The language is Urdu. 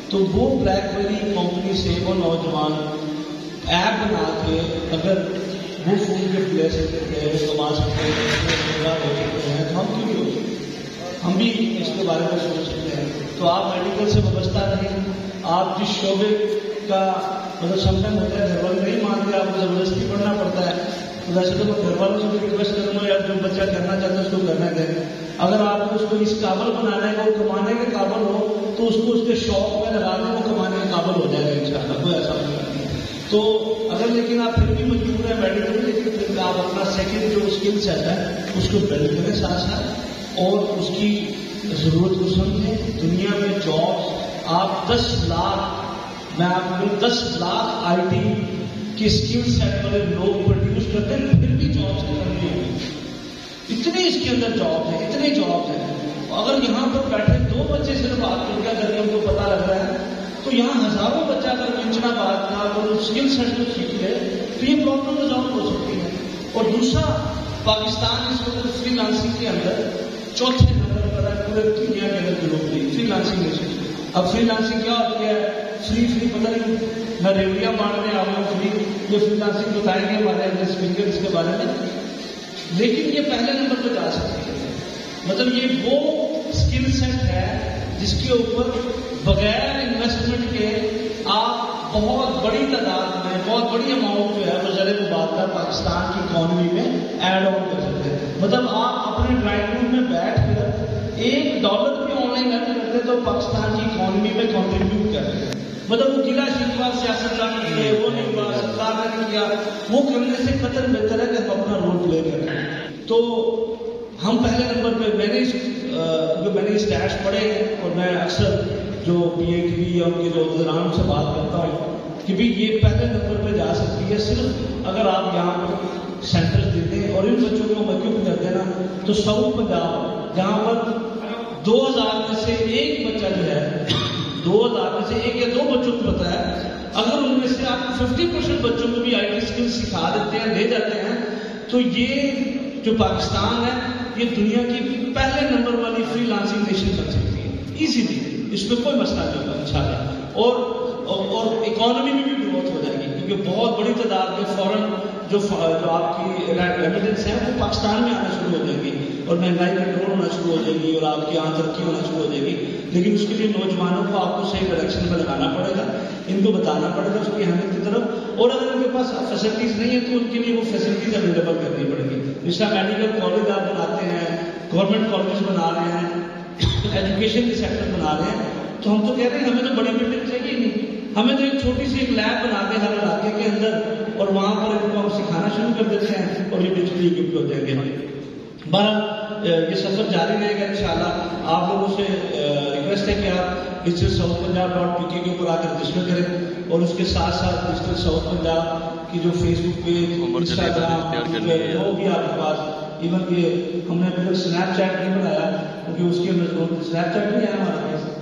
تو وہ بلیک بیری کمپنی سے وہ نوجوان ایپ بنا کے اگر وہ فون کے لے سکتے ہیں، کما سکتے ہیں، ہو سکتے ہیں، تو ہم کیوں نہیں ہو سکتے؟ ہم بھی اس کے بارے میں سوچ سکتے ہیں. تو آپ میڈیکل سے وابستہ نہیں، آپ جس شعبے کا مطلب سمجھن ہوتا ہے گھر والے نہیں مانتے، آپ کو زبردستی پڑھنا پڑتا ہے. ویسے تو میں گھر والوں سے بھی ریکویسٹ کروں گا، یا جو بچہ کرنا چاہتا ہے اس کو کرنا دیں. اگر آپ کو اس کو اس قابل بنانا ہے وہ کمانے کے قابل ہو تو اس کو اس کے شوق میں لگا دیں، وہ کمانے کے قابل ہو جائے گا انشاءاللہ، کوئی ایسا نہیں ہے. تو اگر لیکن آپ پھر بھی مجبور ہیں میڈیکل، لیکن پھر آپ اپنا سیکنڈ جو اسکل سیٹ ہے اس کو بلڈ کریں ساتھ ساتھ، اور اس کی ضرورت کو سمجھیں. دنیا میں جابس آپ 10 لاکھ، میں آپ کو 10 لاکھ آئی ٹی کے اسکل سیٹ والے لوگ پروڈیوس کرتے ہیں، پھر بھی جابس کی کمی ہوگی. اتنے اس کے اندر جابس ہیں، اتنے جابس ہیں. اگر یہاں پر بیٹھے 2 بچے صرف آپ کو کیا کرتے ہیں ان کو پتا لگ رہا ہے، تو یہاں ہزاروں بچہ اگر کنچنا بات کا اور اسکل سیٹ کو سیکھ لے تو یہ پرابلم ریزالو ہو سکتی ہے. اور دوسرا، پاکستان اس وقت فری لانسنگ کے اندر چوتھے نمبر پر ہے پورے دنیا کے اندر گلوبلی فری لانسنگ نیشن. اب فری لانسنگ کیا ہوتی ہے؟ فری پتہ نہیں، میں ریوڑیاں ماننے آؤں گا فری، یہ فری لانسنگ بتائیں گے ہمارے اسپیکر اس کے بارے میں. لیکن یہ پہلے نمبر پہ جا سکتی ہے. مطلب یہ وہ اسکل سیٹ ہے جس کے اوپر بغیر انویسٹمنٹ کے آپ بہت بڑی تعداد میں، بہت بڑی اماؤنٹ جو ہے وہ زر مبادلہ پاکستان کی اکانومی میں ایڈ آن کر سکتے ہیں. مطلب آپ اپنے ڈرائنگ روم میں بیٹھ کر $1 بھی آن لائن ارن کرتے تو پاکستان کی اکانومی میں کنٹریبیوٹ کرتے ہیں. مطلب وہ گلا شکوا سیاستدان نے کیے، وہ نہیں ہوا، سرکار نے کیا، وہ کرنے سے قطر بہتر ہے کہ ہم اپنا رول پلے کریں. تو ہم پہلے نمبر پہ، میں نے اسٹیٹس پڑھے ہیں اور میں اکثر جو پی ایچ ڈی یا ان کے جو عہدیداران سے بات کرتا ہوں کہ بھی یہ پہلے نمبر پہ جا سکتی ہے صرف اگر آپ یہاں پر سینٹر دیتے ہیں. اور ان بچوں کو مکیوب کر دینا تو ساؤتھ پنجاب جہاں پر 2000 میں سے ایک بچہ جو ہے، 2000 میں سے 1 یا 2 بچوں کو پتا ہے، اگر ان میں سے آپ 50% بچوں کو بھی آئی ٹی اسکل سکھا دیتے ہیں، دے جاتے ہیں، تو یہ جو پاکستان ہے یہ دنیا کی پہلے نمبر والی فری لانسنگ نیشن بن سکتی ہے ایزیلی. اس پہ کوئی مسئلہ نہیں ہوگا انشاءاللہ. اور اکانومی میں بھی گروتھ ہو جائے گی کیونکہ بہت بڑی تعداد میں فوراً جو آپ کی ریمیڈنس ہیں وہ پاکستان میں آنا شروع ہو جائیں گی اور مہنگائی کنٹرول ہونا شروع ہو جائے گی اور آپ کی یہاں ترقی ہونا شروع ہو جائے گی. لیکن اس کے لیے نوجوانوں کو آپ کو صحیح ڈائریکشن میں لگانا پڑے گا، ان کو بتانا پڑے گا اس کی اہمیت کی طرف. اور اگر ان کے پاس فیسلٹیز نہیں ہے تو ان کے لیے وہ فیسلٹیز اویلیبل کرنی پڑے گی. جس کا میڈیکل کالج آپ بناتے ہیں، گورنمنٹ کالج بنا رہے ہیں، ایجوکیشن کے سیکٹر بنا رہے ہیں، تو ہم تو کہہ رہے ہیں ہمیں تو بڑی بلڈنگ چاہیے نہیں، ہمیں تو ایک چھوٹی سی ایک لیب بنا دیں ہر علاقے کے اندر اور وہاں پر ان کو ہم سکھانا شروع کر دیتے ہیں اور یہ ڈیجیٹلی اکوپڈ ہو جائیں گے. بہرحال یہ سفر جاری رہے گا انشاءاللہ. آپ لوگوں سے ریکویسٹ ہے کہ آپ ڈیجیٹل ساؤتھ پنجاب .pk کے اوپر آ کر رجسٹر کریں اور اس کے ساتھ ساتھ ڈیجیٹل ساؤتھ پنجاب کی جو فیس بک پیج، انسٹاگرام، وہ بھی آپ کے پاس، ایون کہ ہم نے ابھی تک اسنیپ چیٹ نہیں بنایا کیونکہ اس کے اندر اسنیپ چیٹ نہیں ہے ہمارے پاس.